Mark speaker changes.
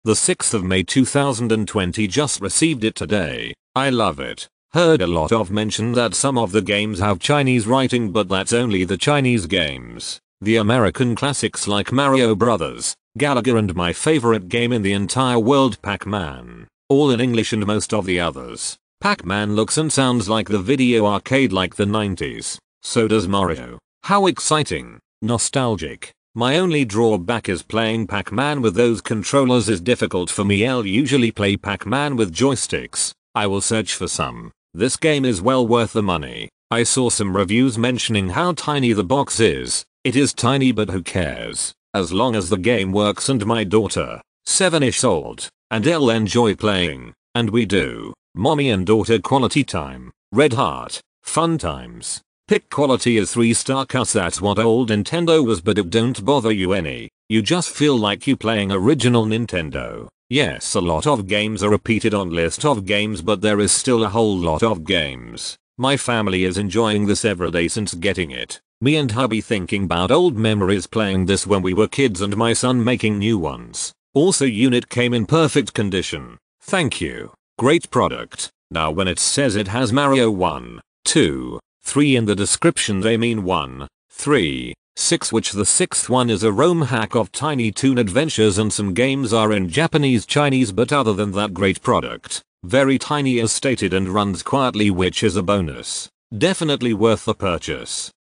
Speaker 1: The 6th of May 2020, just received it today. I love it. Heard a lot of mention that some of the games have Chinese writing, but that's only the Chinese games. The American classics like Mario Brothers, Galaga, and my favorite game in the entire world, Pac-Man. All in English, and most of the others. Pac-Man looks and sounds like the video arcade like the 90s. So does Mario. How exciting. Nostalgic. My only drawback is playing Pac-Man with those controllers is difficult for me. I'll usually play Pac-Man with joysticks. I will search for some. This game is well worth the money. I saw some reviews mentioning how tiny the box is. It is tiny, but who cares? As long as the game works and my daughter, 7ish old, and I'll enjoy playing. And we do. Mommy and daughter quality time. Red heart. Fun times. Pick quality is 3-star cuz that's what old Nintendo was, but it don't bother you any. You just feel like you playing original Nintendo. Yes, a lot of games are repeated on list of games, but there is still a whole lot of games. My family is enjoying this every day since getting it. Me and hubby thinking about old memories playing this when we were kids, and my son making new ones. Also, unit came in perfect condition. Thank you. Great product. Now when it says it has Mario 1, 2, 3 in the description, they mean 1, 3, 6, which the 6th one is a ROM hack of Tiny Toon Adventures, and some games are in Japanese Chinese, but other than that, great product. Very tiny as stated and runs quietly, which is a bonus. Definitely worth the purchase.